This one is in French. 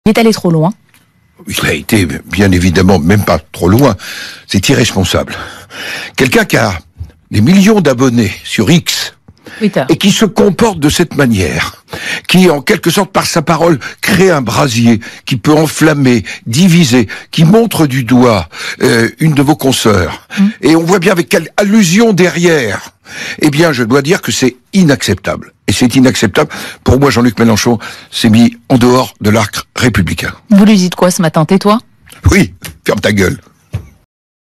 Il est allé trop loin. Il a été, bien évidemment, même pas trop loin. C'est irresponsable. Quelqu'un qui a des millions d'abonnés sur X Twitter. et qui se comporte de cette manière, qui, en quelque sorte, par sa parole, crée un brasier, qui peut enflammer, diviser, qui montre du doigt une de vos consoeurs. Et on voit bien avec quelle allusion derrière. Eh bien, je dois dire que c'est inacceptable. Et c'est inacceptable. Pour moi, Jean-Luc Mélenchon s'est mis en dehors de l'arc républicain. Vous lui dites quoi ce matin, tais-toi ? Oui, ferme ta gueule.